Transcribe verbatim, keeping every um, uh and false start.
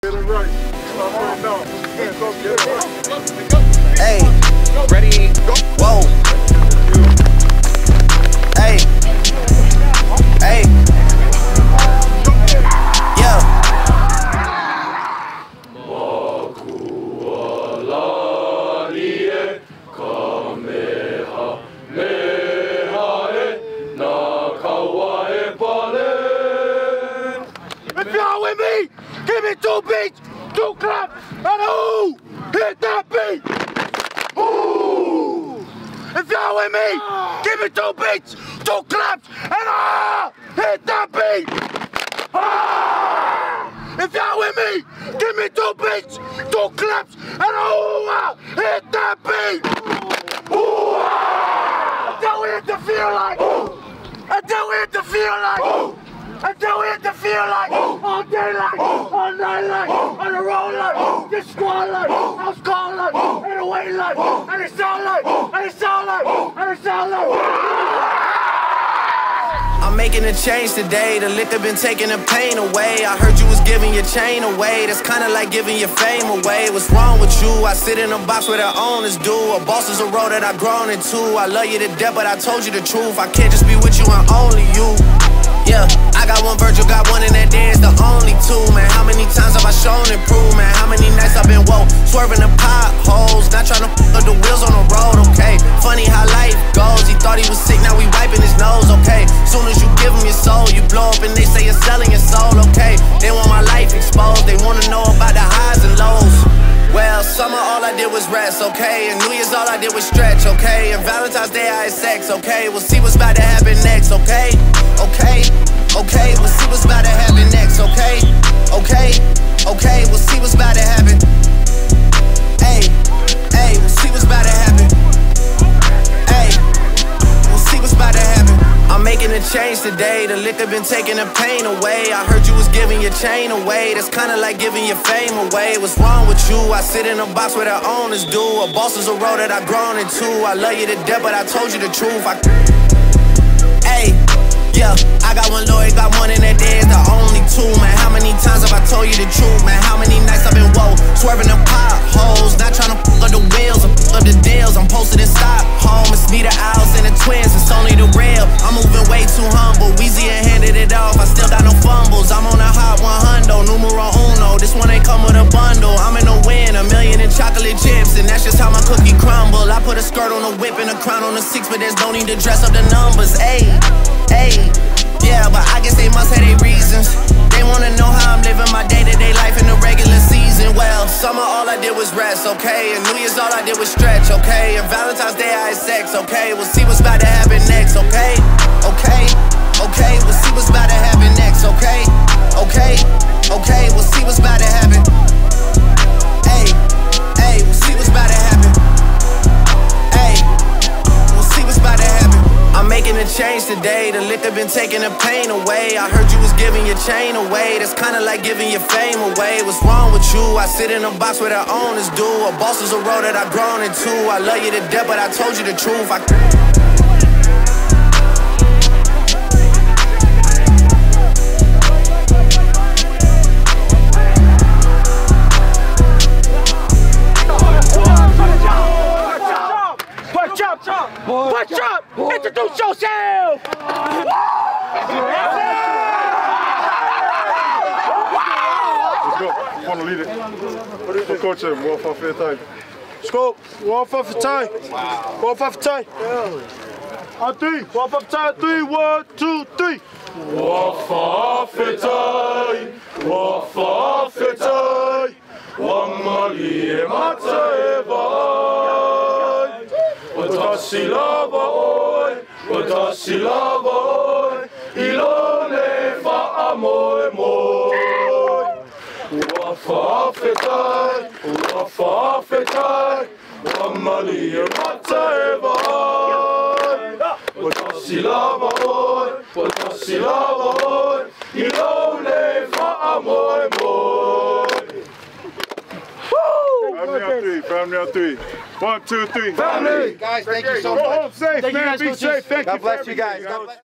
Get it right. Hey, ready, whoa. Hey, hey, yeah. If y'all with me, give me two beats, two claps, and ooh, hit that beat. Ooh. If y'all with me, give me two beats, two claps, and ah, hit that beat. Ah. If y'all with me, give me two beats, two claps, and ooh, ah, hit that beat. Ooh. Ah. Until we hit the feel like, ooh. Until we hit the feel like, ooh. Until we hit the field like, all day like, all night like, on the road like, this squad like, house call like, and the way like, and it sound like, and it sound like, and it sound like. I'm making a change today. The liquor been taking the pain away. I heard you was giving your chain away. That's kinda like giving your fame away. What's wrong with you? I sit in a box where the owners do. A boss is a role that I've grown into. I love you to death, but I told you the truth. I can't just be with you and only you. Yeah, I got one Virgil, got one in that day, it's the only two, man. How many times have I shown improvement? How many nights I've been woke, swerving the potholes, not trying to f up the wheels on the road, okay? Funny how life goes, he thought he was sick, now we wiping his nose, okay? Soon as you give him your soul, you blow up and they say you're selling your soul, okay? They want my life exposed, they wanna know about the highs and lows. Well, summer all I did was rest, okay? And New Year's all I did was stretch, okay? And Valentine's Day I had sex, okay? We'll see what's about to happen next, okay? Okay, okay, we'll see what's about to happen next, okay? Okay, okay, we'll see what's about to happen. Hey, hey, we'll see what's about to happen. Hey, we'll see what's about to happen. I'm making a change today. The liquor been taking the pain away. I heard you was giving your chain away. That's kinda like giving your fame away. What's wrong with you? I sit in a box where the owners do. A boss is a role that I've grown into. I love you to death, but I told you the truth. I Hey, yeah, I got one lawyer, got one in that day, it's the only two, man. How many times have I told you the truth, man? How many nights I've been woke, swerving them potholes, not trying to f up the wheels or f up the deals. I'm posted in Stockholm, it's me, the Owls, and the twins, it's only the real. I'm moving way too humble, Weezy and handed it off, I still got no fumbles. I'm on a hot one hundred, numero uno, this one ain't come with a bundle. I'm in the win, a million in chocolate chips, and that's just how my cookie crumble. I put a skirt on a whip and a crown on a six, but there's no need to dress up the numbers, ayy. Hey, yeah, but I guess they must have their reasons. They wanna know how I'm living my day-to-day life in the regular season. Well, summer all I did was rest, okay? And New Year's all I did was stretch, okay? And Valentine's Day I had sex, okay? We'll see what's about to happen next, okay? Okay, okay, we'll see what's about to happen next, okay? Okay, okay, we'll see what's about to happen. Hey, hey, we'll see what's about to happen. Hey, we'll see what's about to happen. I'm making a change today. The liquor been taking the pain away. I heard you was giving your chain away. That's kinda like giving your fame away. What's wrong with you? I sit in a box where the owners do. A boss is a role that I've grown into. I love you to death, but I told you the truth. I What's up? Introduce yourself! Let's go. Want to lead it. Go coach him. One for fifth time. Scope. One for fifth time. One for fifth time. On three. One for fifth time. Three. One, two, three. One for fifth time. One for fifth time. One Mali Mateva. Watashi lava oi, watashi lava oi, ilone fa amoe moi. Wafa fetai, wafa fetai, wamali mateva. Watashi lava oi, watashi lava oi, ilone fa amoe moi. Family on three, family on three. One, two, three. Family! Guys, thank you so much. Go home safe, man. Be safe. Thank you. God bless you guys. God bless.